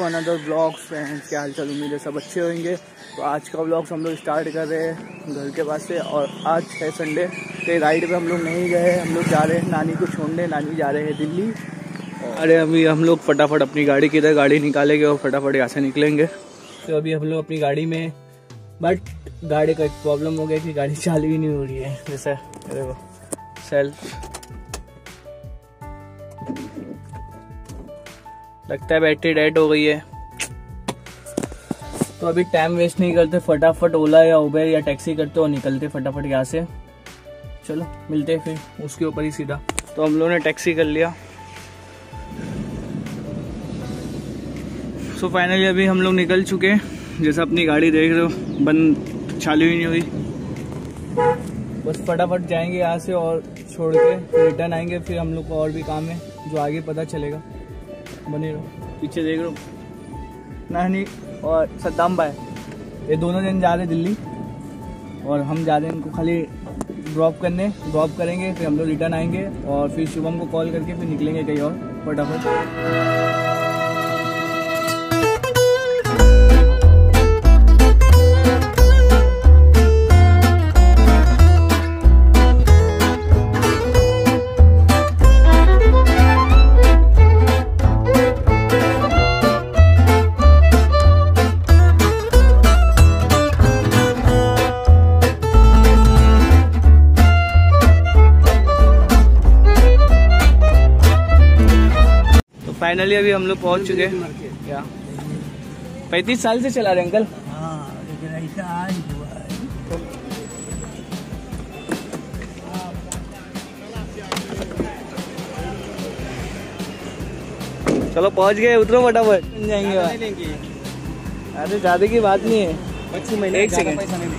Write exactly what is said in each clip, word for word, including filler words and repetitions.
Another blog. Friends क्या हाल चाल, उम्मीद है सब अच्छे होंगे। तो आज का ब्लॉग हम लोग स्टार्ट कर रहे हैं घर के पास से। और आज है संडे, कहीं राइड पे हम लोग नहीं गए। हम लोग जा रहे हैं नानी को छोड़ने। नानी जा रहे हैं दिल्ली। अरे अभी हम लोग फटाफट अपनी गाड़ी की इधर गाड़ी निकालेंगे और फटाफट यहाँ से निकलेंगे। तो अभी हम लोग अपनी गाड़ी में, बट गाड़ी का एक प्रॉब्लम हो गया कि गाड़ी चालू ही नहीं हो रही है। जैसे देखो सेल्फ, लगता है बैटरी डेड हो गई है। तो अभी टाइम वेस्ट नहीं करते, फटाफट ओला या उबेर या टैक्सी करते और निकलते फटाफट यहाँ से। चलो मिलते हैं फिर उसके ऊपर ही सीधा। तो हम लोगों ने टैक्सी कर लिया। सो फाइनली अभी हम लोग निकल चुके हैं। जैसा अपनी गाड़ी देख रहे हो, बंद चालू ही नहीं हुई। बस फटाफट जाएंगे यहाँ से और छोड़ के फिर रिटर्न आएंगे। फिर हम लोग को और भी काम है जो आगे पता चलेगा। बने रहो, पीछे देख रहे हो नानी और सद्दाम भाई, ये दोनों जन जा रहे दिल्ली और हम जा रहे हैं इनको खाली ड्रॉप करने। ड्रॉप करेंगे फिर हम लोग रिटर्न आएंगे और फिर शुभम को कॉल करके फिर निकलेंगे कहीं और फटाफट। फाइनली अभी हम लोग पहुंच चुके हैं। क्या पैंतीस साल से चला रहे अंकल? हाँ, लेकिन ऐसा आज हुआ है। चलो पहुंच गए, उतरो फटाफट जाएंगे। अरे ज्यादा की बात नहीं है, पच्चीस महीने एक सेकंड।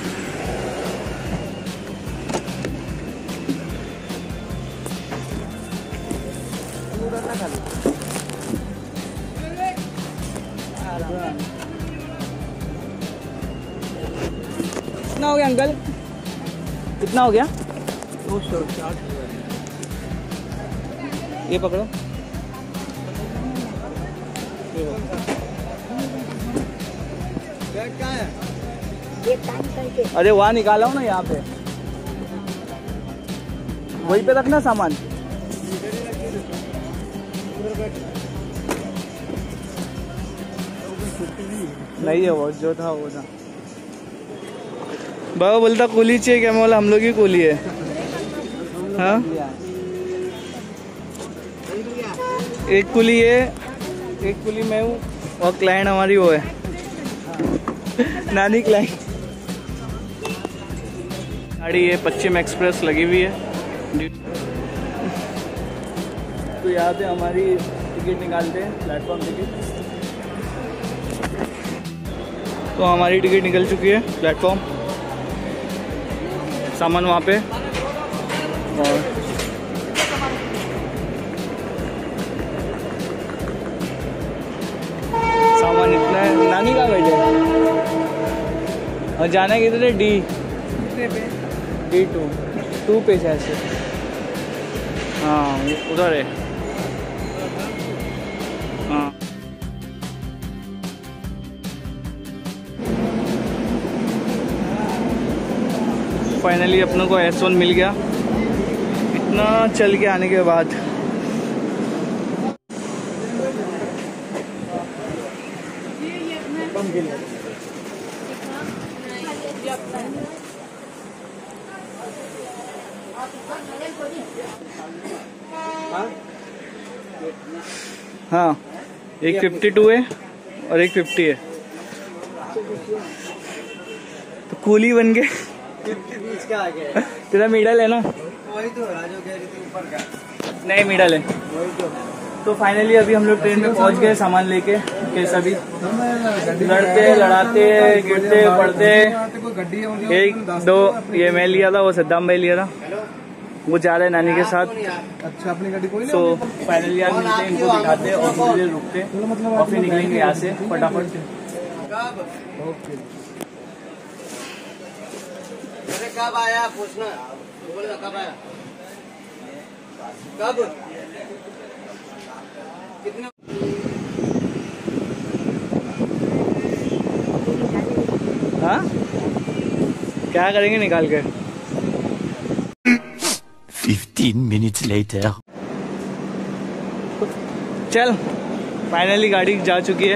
कितना हो गया अंकल? कितना हो गया? दो सौ साठ। ये पकड़ो। क्या है? अरे वहाँ निकाला हूँ ना, यहाँ पे वहीं पे रखना सामान। नहीं है वो जो था वो था। बाबा बोलता कुली चाहिए क्या? मैं बोला हम लोग ही कुली है। हाँ, एक कुली है, एक कुली मैं हूँ और क्लाइंट हमारी वो है नानी क्लाइंट। गाड़ी ये पश्चिम एक्सप्रेस लगी हुई है। तो यहाँ पे हमारी टिकट निकालते हैं, प्लेटफॉर्म टिकट। तो हमारी टिकट निकल चुकी है प्लेटफॉर्म, सामान वहाँ पे। और सामान इतना है। नानी कहाँ बैठे और जाना है किधर है? डी डी टू टू पे शायद से। हाँ उधर है। हाँ फाइनली अपनों को एस वन मिल गया इतना चल के आने के बाद। हाँ एक फिफ्टी टू है और एक फिफ्टी है। तो कूली बन गए। क्या आ गया? तेरा मिडल है ना? वही तो राजू कह रही थी ऊपर का। नहीं मिडल है वही तो। तो फाइनली अभी हम लोग ट्रेन में पहुंच गए सामान लेके। कैसा भी लड़ते लड़ाते गिरते पड़ते, एक दो ये मैं लिया था, वो सद्दाम भाई लिया था, वो जा रहे हैं नानी के साथ। अच्छा अपनी गाड़ी कोई। तो फाइनली यार मिलते हैं, इनको दिखाते और थोड़ी देर रुकते और फिर निकलेंगे यहाँ से फटाफट। कब आया पूछना, कब आया, कब, कितने क्या करेंगे निकाल के? fifteen minutes later. चल फाइनली गाड़ी जा चुकी है।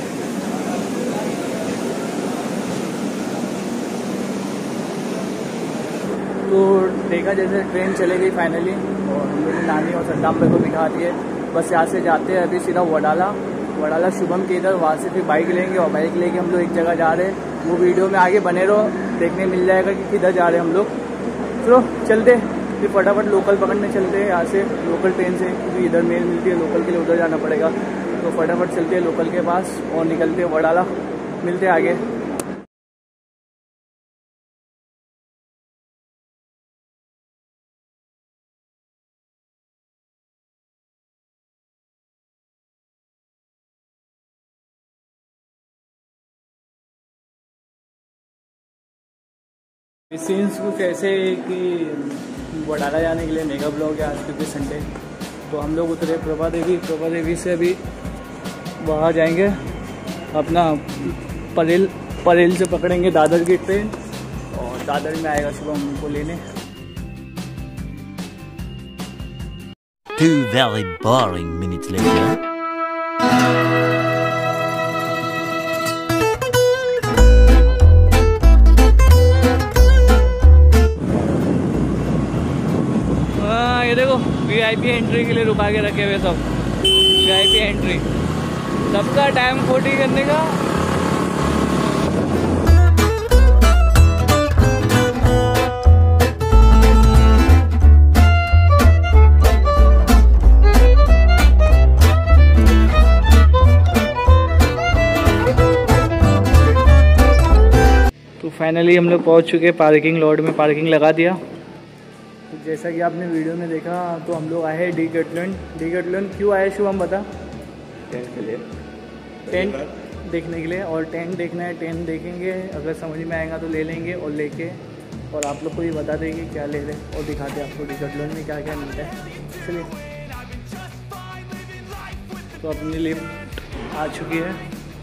तो देखा जैसे ट्रेन चले गई फाइनली, और हम लोग नानी और सद्दाम भाई को बिठा दिए। बस यहाँ से जाते हैं अभी सीधा वडाला, वडाला शुभम के इधर, वहाँ से फिर बाइक लेंगे और बाइक लेके हम लोग एक जगह जा रहे हैं। वो वीडियो में आगे बने रहो, देखने मिल जाएगा कि किधर जा रहे हैं हम लोग। चलो चलते फिर फटाफट लोकल पकड़ने चलते हैं यहाँ से, लोकल ट्रेन से, क्योंकि इधर मेल मिलती है लोकल के लिए, उधर जाना पड़ेगा। तो फटाफट चलते हैं लोकल के पास और निकलते हैं वडाला। मिलते हैं आगे। सीन्स कुछ ऐसे कि वडाला जाने के लिए मेगा ब्लॉग है आज, क्योंकि संडे। तो हम लोग उतरे प्रभा देवी, प्रभा देवी से अभी वहाँ जाएंगे अपना परेल, परेल से पकड़ेंगे दादर की ट्रेन, और दादर में आएगा सुबह हमको लेने। Two very boring minutes later. देखो वीआईपी एंट्री के लिए रुका के रखे हुए सब, वीआईपी एंट्री, सबका टाइम फोर्टी करने का। तो फाइनली हम लोग पहुंच चुके हैं पार्किंग लॉट में, पार्किंग लगा दिया। तो जैसा कि आपने वीडियो में देखा, तो हम लोग आए हैं डीकैथलॉन। डीकैथलॉन क्यों आए शुभम बता? टेंट के लिए, टेंट देखने के लिए, और टेंट देखना है, टेंट देखेंगे, अगर समझ में आएगा तो ले लेंगे, और लेके और आप लोग को भी बता देंगे क्या ले लें, और दिखाते हैं आपको डीकैथलॉन में क्या क्या मिलता है। चलिए, तो अपनी लिफ्ट आ चुकी है।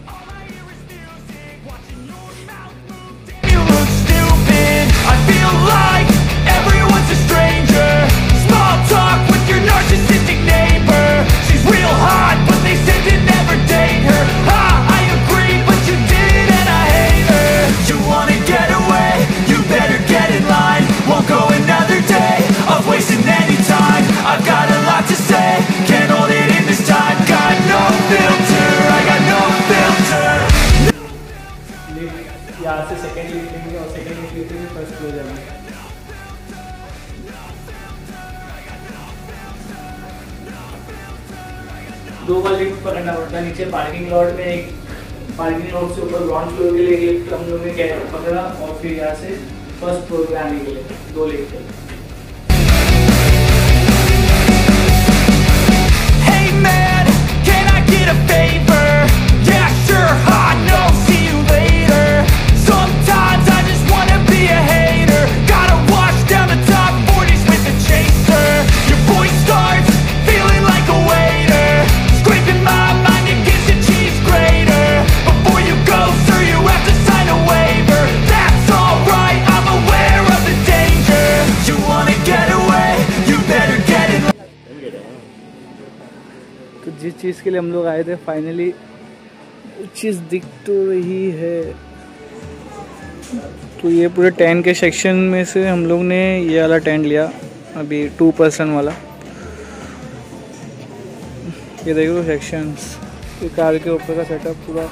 Everyone's a stranger. Small talk with your narcissistic neighbor. She's real hot, but they said to never date her. Ha, I agree, but you did and I hate her. You wanna get away? You better get in line. Won't go another day of wasting any time. I've got a lot to say, can't hold it in this time. Got no filter, I got no filter. यहाँ से second lift लेंगे और second lift लेंगे first floor जाएंगे। दो बार lift पकड़ना पड़ता है। नीचे पार्किंग लॉट में एक, पार्किंग लॉट से ऊपर ग्राउंड फ्लोर के लिए एक लिफ्ट हम लोगों ने पकड़ा, और फिर यहाँ से फर्स्ट फ्लोर पे आने के लिए दो lift. Hey man, can I get a favor? Yeah, sure, I know, see you later. Sometimes I just wanna be a hater. Gotta wash down the top forties with a chaser. Your voice starts feeling like a waiter, scraping my mind against a cheese grater. Before you go, sir, you have to sign a waiver. That's alright, I'm aware of the danger. You wanna get away? You better get in line. तो जिस चीज़ के लिए हम लोग आए थे finally वो चीज़ दिख तो रही है। तो ये पूरे टेंट के सेक्शन में से हम लोग ने ये वाला टेंट लिया, अभी टू पर्सन वाला। ये देखो सेक्शंस, ये कार के ऊपर का सेटअप पूरा।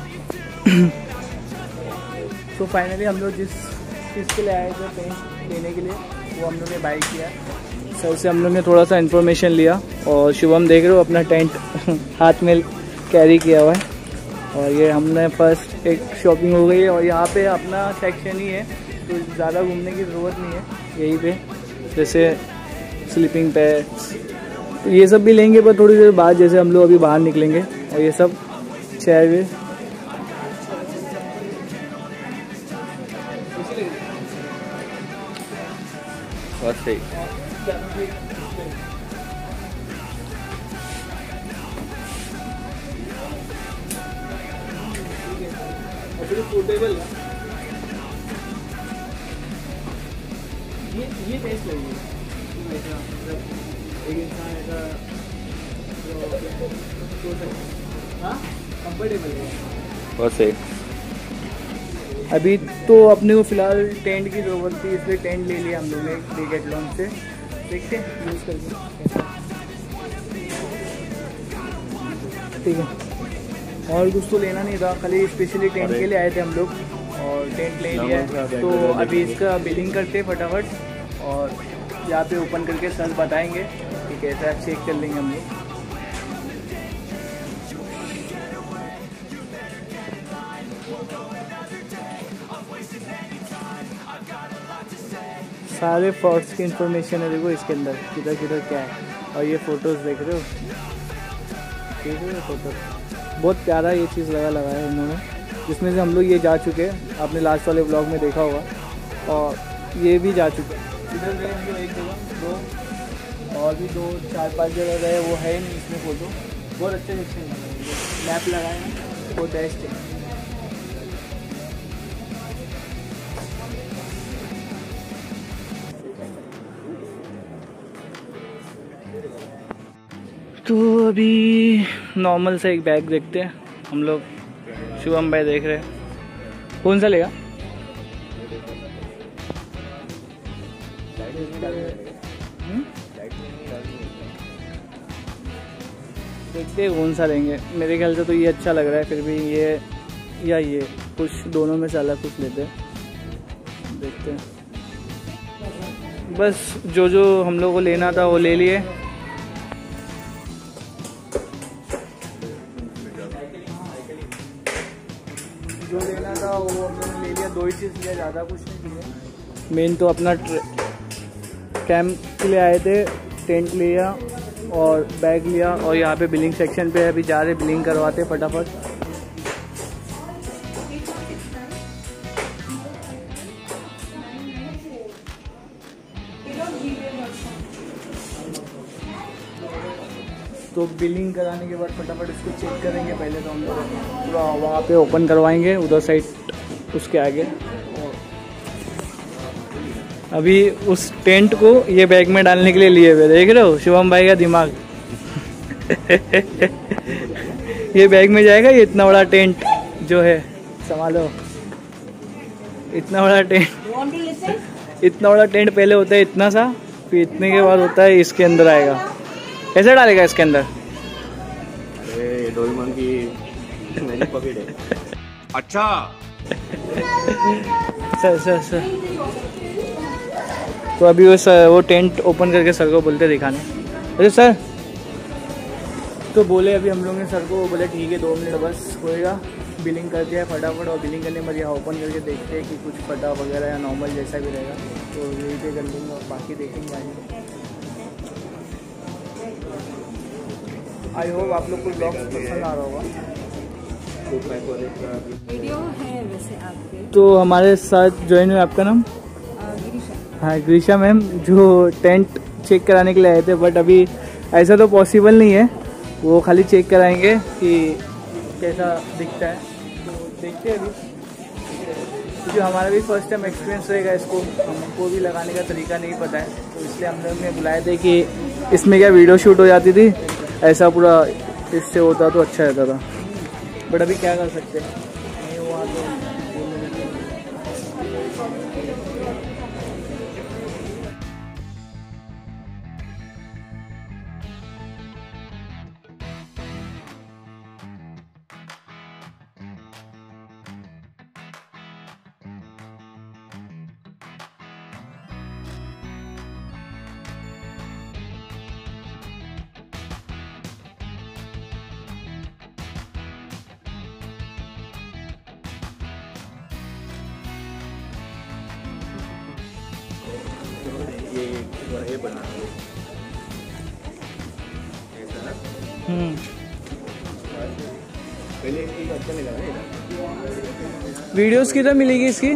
तो फाइनली हम लोग जिस चीज़ के लिए आए थे टेंट लेने के लिए, वो हम लोग ने बाई किया। सर से हम लोग ने थोड़ा सा इन्फॉर्मेशन लिया, और शुभम देख रहे हो अपना टेंट हाथ में कैरी किया हुआ है। और ये हमने फर्स्ट एक शॉपिंग हो गई है, और यहाँ पे अपना सेक्शन ही है, तो ज़्यादा घूमने की ज़रूरत नहीं है। यहीं पे जैसे स्लीपिंग पैड्स, तो ये सब भी लेंगे, पर थोड़ी देर बाद जैसे हम लोग अभी बाहर निकलेंगे। और ये सब चेयर भी और सही। पोर्टेबल ये टेस्ट लगी ऐसा, मतलब एक इंसान ऐसा जो हाँ कंफर्टेबल है। बहुत सही। अभी तो अपने को फ़िलहाल टेंट की ज़रूरत थी, इसलिए टेंट ले लिया हम लोग ने डिकैथलॉन से। देखते हैं यूज़ करके, ठीक है। और कुछ तो लेना नहीं था, खाली स्पेशली टेंट के लिए आए थे हम लोग और टेंट ले लिया है। तो अभी इसका बिलिंग करते फटाफट और यहाँ पे ओपन करके सर बताएंगे कि कैसा चेक कर लेंगे हम लोग। सारे फ्रॉड्स की इंफॉर्मेशन है देखो इसके अंदर, किधर किधर क्या है। और ये फ़ोटोज़ देख रहे हो, देख रहे हो फोटो, बहुत प्यारा ये चीज़ लगा लगा है उन्होंने, जिसमें से हम लोग ये जा चुके हैं, आपने लास्ट वाले ब्लॉग में देखा होगा। और ये भी जा चुके हैं, इधर गए हम लोग एक जगह, दो और भी दो चार पांच जगह गए, वो है नहीं इसमें फ़ोटो। बहुत अच्छे अच्छे मैप लगाए हैं, वो बेस्ट है। तो अभी नॉर्मल सा एक बैग देखते हैं हम लोग। शुभम भाई देख रहे हैं कौन सा लेगा। देखते हैं कौन सा लेंगे, मेरे ख्याल से तो ये अच्छा लग रहा है, फिर भी ये या ये कुछ दोनों में से अलग कुछ लेते हैं, देखते हैं। बस जो जो हम लोग को लेना था वो ले लिए। जो लेना था वो हम लोगों ने ले लिया, दो ही चीज़ लिया, ज़्यादा कुछ नहीं लिया। मेन तो अपना कैंप के लिए आए थे, टेंट लिया और बैग लिया। और यहाँ पे बिलिंग सेक्शन पे अभी जा रहे बिलिंग करवाते फटाफट। तो बिलिंग कराने के बाद फटाफट इसको चेक करेंगे। पहले तो हम लोग पूरा वहाँ पे ओपन करवाएंगे उधर साइड उसके आगे। अभी उस टेंट को ये बैग में डालने के लिए लिए हुए, देख रहे हो शुभम भाई का दिमाग। ये बैग में जाएगा, ये इतना बड़ा टेंट जो है, संभालो, इतना बड़ा टेंट। इतना बड़ा टेंट पहले होता है इतना सा, फिर इतने के बाद होता है इसके अंदर आएगा। कैसे डालेगा इसके अंदर? अरे डोरेमोन की मैजिक पॉकेट है। अच्छा सर सर सर तो अभी वो सर वो टेंट ओपन करके सर को बोलते दिखाने। अरे सर तो बोले अभी हम लोग ने सर को, बोले ठीक है दो मिनट बस होएगा, बिलिंग कर दिया फटाफट। और बिलिंग करने में यहाँ ओपन करके देखते हैं कि कुछ फटा वगैरह या नॉर्मल जैसा भी रहेगा तो यही पे कर लेंगे और बाकी देखेंगे आगे। आई होप आप लोग को ब्लॉग पसंद आ रहा होगा। वीडियो है वैसे आपके। तो हमारे साथ ज्वाइन हुए, आपका नाम? हाँ ग्रीशा मैम, जो टेंट चेक कराने के लिए आए थे, बट अभी ऐसा तो पॉसिबल नहीं है, वो खाली चेक कराएंगे कि कैसा दिखता है। तो देखते हैं अभी, क्योंकि हमारा भी फर्स्ट टाइम एक्सपीरियंस रहेगा, इसको हमको भी लगाने का तरीका नहीं पता है, तो इसलिए हम लोग ने बुलाए थे कि इसमें क्या वीडियो शूट हो जाती थी, ऐसा पूरा इससे होता तो अच्छा रहता था, बट अभी क्या कर सकते हैं, नहीं हुआ तो। ये बना हम्म पहले एक अच्छा नहीं लगा ना। वीडियोस किधर मिलेगी इसकी?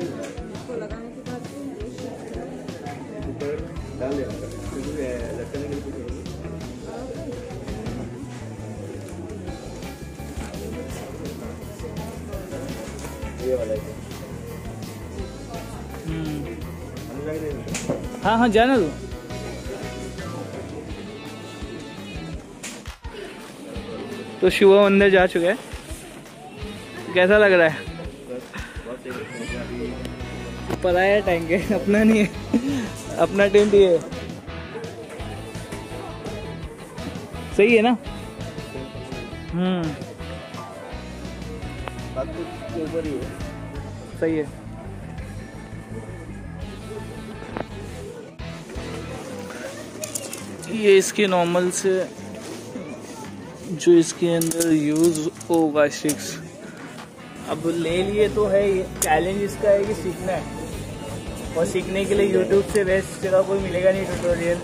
ऊपर डाल देना लटकने के लिए। ये वाला है। हम्म लग रहा है। हाँ हाँ जाना तू। तो शिवम अंदर जा चुका है, कैसा लग रहा है? पराया टैंक है, अपना नहीं है, अपना टेंट ही है। सही है ना? हम्म बात तो ऊपर ही है। सही है। ये इसके नॉर्मल से जो इसके अंदर यूज होगा स्टिक्स, अब ले लिए तो है। ये चैलेंज इसका है कि सीखना है, और सीखने के लिए यूट्यूब से बेस्ट जगह कोई मिलेगा नहीं ट्यूटोरियल।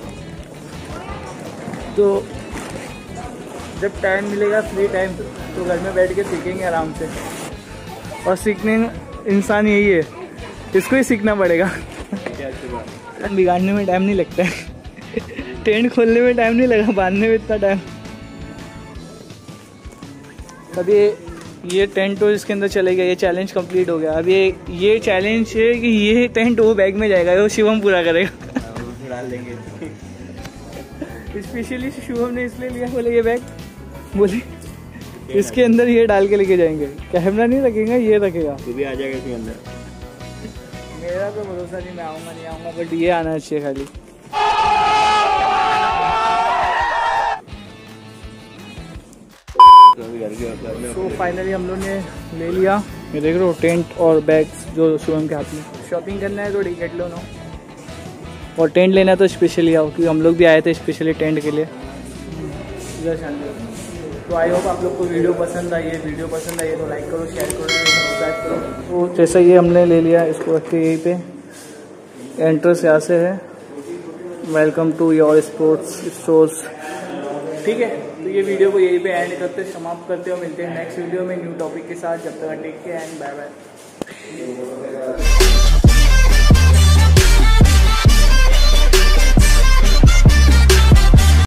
तो जब टाइम मिलेगा फ्री टाइम तो घर में बैठ के सीखेंगे आराम से। और सीखने इंसान यही है, इसको ही सीखना पड़ेगा। बिगाड़ने में टाइम नहीं लगता है, टेंट खोलने में टाइम नहीं लगा, बांधने में इतना टाइम। अभी ये टेंट तो इसके अंदर चलेगा, ये चैलेंज कंप्लीट हो गया। अब ये ये चैलेंज है कि ये टेंट वो बैग में जाएगा, वो शिवम पूरा करेगा। डाल देंगे। स्पेशली शिवम ने इसलिए लिया, बोले ये बैग, बोले इसके अंदर ये डाल के लेके जाएंगे। कैमरा नहीं रखेगा, ये रखेगा। तू भी आ जाएगा इसके अंदर। मेरा तो भरोसा नहीं, मैं आऊँगा नहीं आऊँगा, बट ये आना चाहिए खाली। तो फाइनली हम लोग ने ले लिया, ये देख रहे हो टेंट और बैग्स जो शिवम के हाथ में। शॉपिंग करना है तो डिकैथलॉन हो, और टेंट लेना है तो स्पेशली आओ, क्योंकि हम लोग भी आए थे स्पेशली टेंट के लिए। तो आई होप आप लोग को वीडियो पसंद आई है। वीडियो पसंद आई है तो लाइक करो, शेयर करो, सब्सक्राइब करो। तो जैसा ये हमने ले लिया, इसको रख के यहीं पे एंट्रेंस यहाँ से है, welcome to your sports stores. ठीक है, तो ये वीडियो को यहीं पे एंड करते समाप्त करते हो। मिलते हैं नेक्स्ट वीडियो में न्यू टॉपिक के साथ। जब तक take care and bye bye.